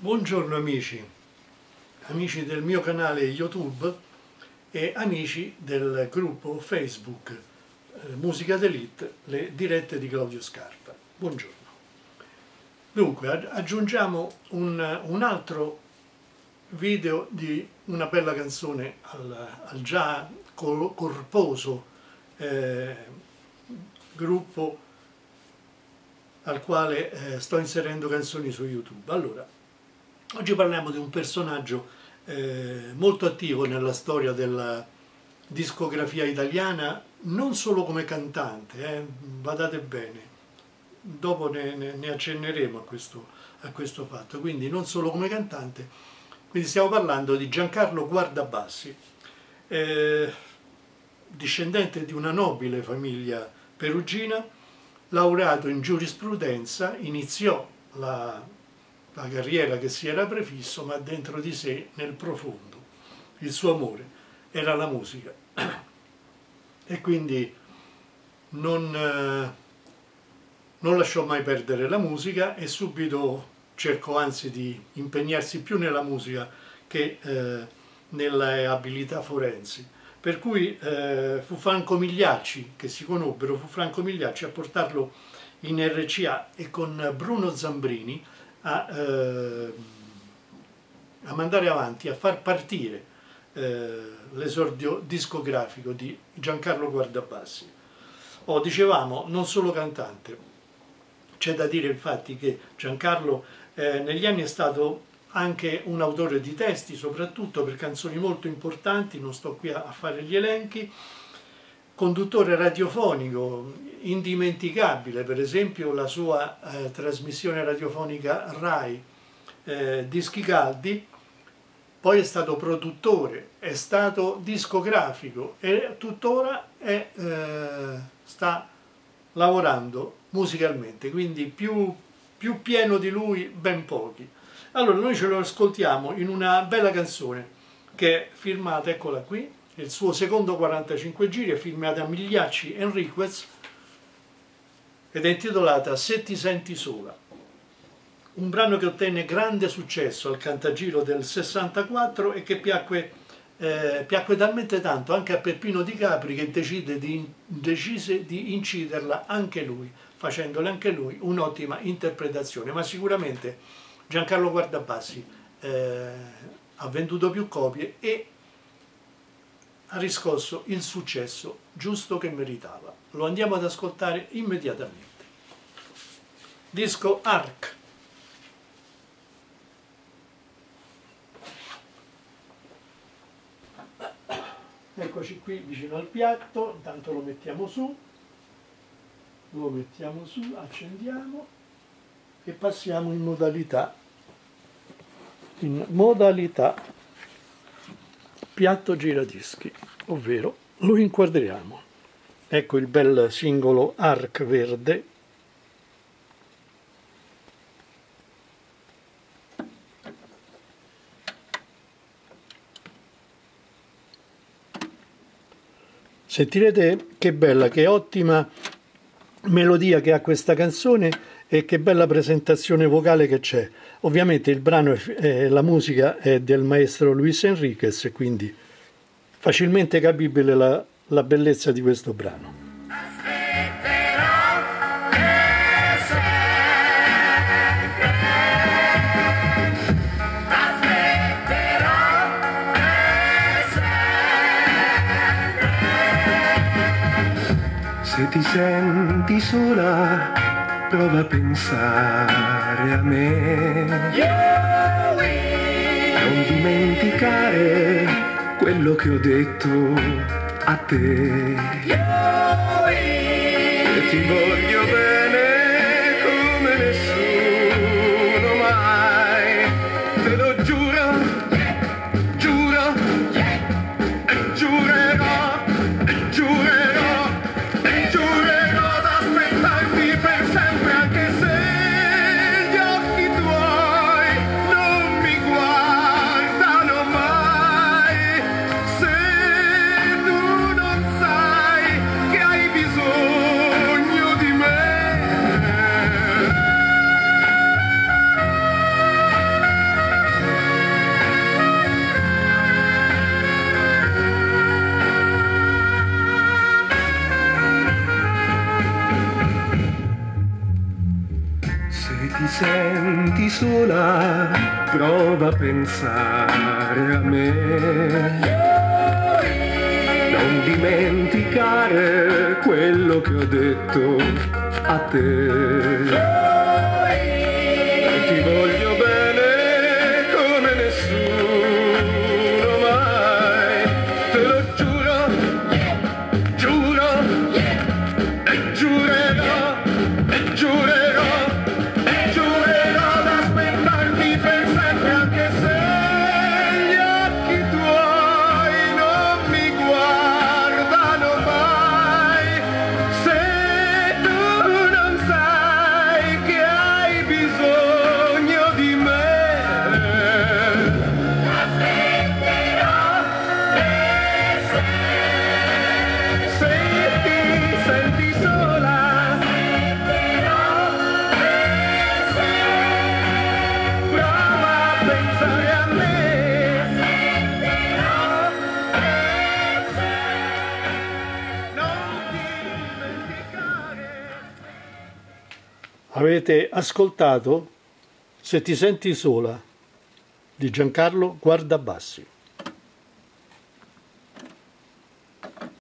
Buongiorno amici, amici del mio canale YouTube e amici del gruppo Facebook Musica d'Elite, le dirette di Claudio Scarpa. Buongiorno. Dunque, aggiungiamo un altro video di una bella canzone al già corposo gruppo al quale sto inserendo canzoni su YouTube. Allora, oggi parliamo di un personaggio molto attivo nella storia della discografia italiana, non solo come cantante, badate bene, dopo ne accenneremo a questo fatto, quindi non solo come cantante, quindi stiamo parlando di Giancarlo Guardabassi, discendente di una nobile famiglia perugina, laureato in giurisprudenza, iniziò la carriera che si era prefisso, ma dentro di sé, nel profondo, il suo amore era la musica e quindi non lasciò mai perdere la musica e subito cercò anzi di impegnarsi più nella musica che nelle abilità forensi. Per cui fu Franco Migliacci, che si conobbero, fu Franco Migliacci a portarlo in RCA e con Bruno Zambrini a mandare avanti, a far partire l'esordio discografico di Giancarlo Guardabassi. Dicevamo, non solo cantante, c'è da dire infatti che Giancarlo negli anni è stato anche un autore di testi, soprattutto per canzoni molto importanti, non sto qui a fare gli elenchi, conduttore radiofonico indimenticabile, per esempio la sua trasmissione radiofonica RAI, Dischi Caldi, poi è stato produttore, è stato discografico e tuttora sta lavorando musicalmente, quindi più pieno di lui ben pochi. Allora noi ce lo ascoltiamo in una bella canzone che è firmata, eccola qui, il suo secondo 45 giri, è firmata da Migliacci Enriquez ed è intitolata Se ti senti sola. Un brano che ottenne grande successo al Cantagiro del 64 e che piacque talmente tanto anche a Peppino Di Capri che decise di inciderla anche lui, facendole anche lui un'ottima interpretazione, ma sicuramente Giancarlo Guardabassi ha venduto più copie e ha riscosso il successo giusto che meritava. Lo andiamo ad ascoltare immediatamente. Disco Arc. Eccoci qui vicino al piatto, intanto lo mettiamo su, accendiamo e passiamo in modalità piatto giradischi, ovvero lo inquadriamo. Ecco il bel singolo Arc verde. Sentirete che bella, che ottima melodia che ha questa canzone e che bella presentazione vocale che c'è. Ovviamente il brano la musica è del maestro Luis Enriquez e quindi facilmente capibile la bellezza di questo brano. Se ti senti sola, prova a pensare a me. Non dimenticare quello che ho detto a te. E ti voglio bene come nessuno mai. Te lo giuro, giuro, e giurerò, e giurerò. Bisogno di me. senti sola, prova a pensare a me. Non dimenticare quello che ho detto a te. Ti voglio bene come nessuno mai, te lo giuro, giuro, e giurerò, e giurerò, e giurerò d'aspettarti per sempre, anche se gli occhi tuoi non mi guardano mai. Se tu non sai che hai bisogno di me, aspetterò per sempre. Se ti senti sola, aspetterò per sempre. Prova a pensare a me, aspetterò per sempre. Non dimenticare. Avete ascoltato Se ti senti sola di Giancarlo Guardabassi.